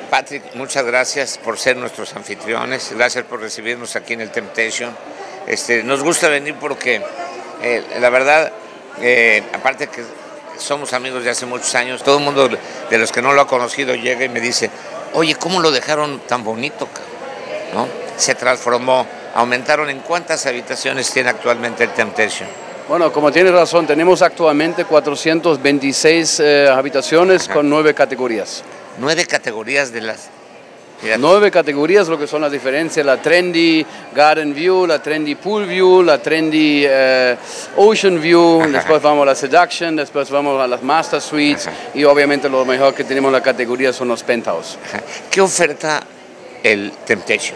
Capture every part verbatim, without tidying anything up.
Patrick, muchas gracias por ser nuestros anfitriones, gracias por recibirnos aquí en el Temptation. Este, nos gusta venir porque, eh, la verdad, eh, aparte que somos amigos de hace muchos años, todo el mundo de los que no lo ha conocido llega y me dice, oye, ¿cómo lo dejaron tan bonito? ¿No? Se transformó, aumentaron. ¿En cuántas habitaciones tiene actualmente el Temptation? Bueno, como tienes razón, tenemos actualmente cuatrocientas veintiséis eh, habitaciones. Ajá. Con nueve categorías. Nueve categorías de las... Fíjate. Nueve categorías, lo que son las diferencias, la Trendy Garden View, la Trendy Pool View, la Trendy eh, Ocean View. Ajá. Después vamos a la Seduction, después vamos a las Master Suites. Ajá. Y obviamente lo mejor que tenemos en la categoría son los Penthouse. Ajá. ¿Qué oferta el Temptation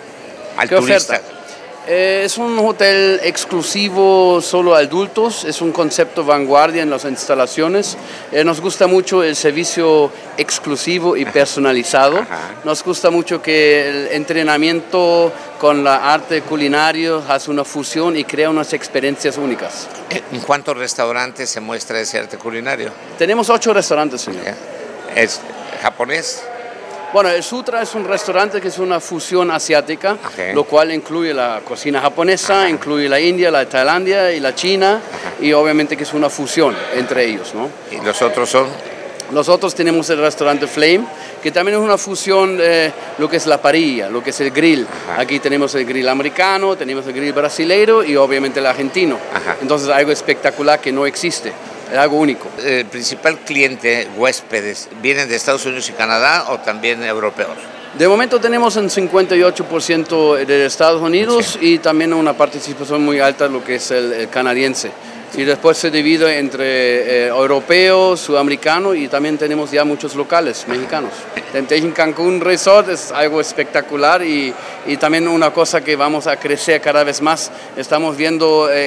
al ¿Qué turista? Oferta? Eh, es un hotel exclusivo solo a adultos, es un concepto vanguardia en las instalaciones. Eh, nos gusta mucho el servicio exclusivo y personalizado. Ajá. Nos gusta mucho que el entrenamiento con la arte culinaria hace una fusión y crea unas experiencias únicas. ¿En cuántos restaurantes se muestra ese arte culinario? Tenemos ocho restaurantes, señor. ¿Es japonés? Bueno, el Sutra es un restaurante que es una fusión asiática, okay, lo cual incluye la cocina japonesa, ajá, incluye la India, la Tailandia y la China, ajá, y obviamente que es una fusión entre ellos, ¿no? ¿Y los otros son? Los otros tenemos el restaurante Flame, que también es una fusión de lo que es la parrilla, lo que es el grill. Ajá. Aquí tenemos el grill americano, tenemos el grill brasileiro y obviamente el argentino. Ajá. Entonces algo espectacular que no existe. Es algo único. ¿El principal cliente, huéspedes, vienen de Estados Unidos y Canadá o también europeos? De momento tenemos un cincuenta y ocho por ciento de Estados Unidos, sí, y también una participación muy alta de lo que es el, el canadiense. Y después se divide entre eh, europeos, sudamericanos y también tenemos ya muchos locales mexicanos. Temptation Cancún Resort es algo espectacular y, y también una cosa que vamos a crecer cada vez más. Estamos viendo eh,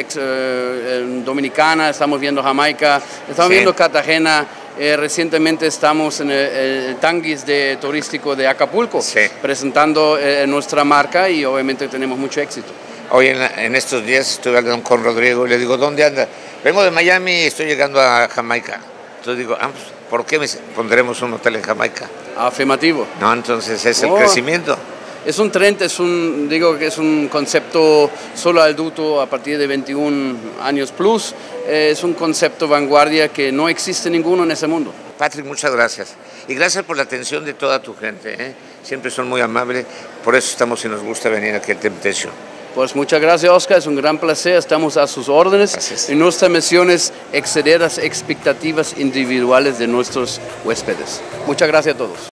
eh, Dominicana, estamos viendo Jamaica, estamos, sí, viendo Cartagena. Eh, recientemente estamos en el, el Tanguis de, turístico de Acapulco, sí, presentando eh, nuestra marca y obviamente tenemos mucho éxito. Hoy en, en estos días estuve hablando con Rodrigo y le digo, ¿dónde anda? Vengo de Miami y estoy llegando a Jamaica. Entonces digo, ah, pues, ¿por qué me pondremos un hotel en Jamaica? Afirmativo. No, entonces es el oh, crecimiento. Es un trend, es un, digo que es un concepto solo adulto a partir de veintiún años plus. Eh, es un concepto vanguardia que no existe ninguno en ese mundo. Patrick, muchas gracias. Y gracias por la atención de toda tu gente, ¿eh? Siempre son muy amables, por eso estamos y nos gusta venir aquí al Temptation. Pues muchas gracias, Oscar, es un gran placer, estamos a sus órdenes. Gracias. Y nuestra misión es exceder las expectativas individuales de nuestros huéspedes. Muchas gracias a todos.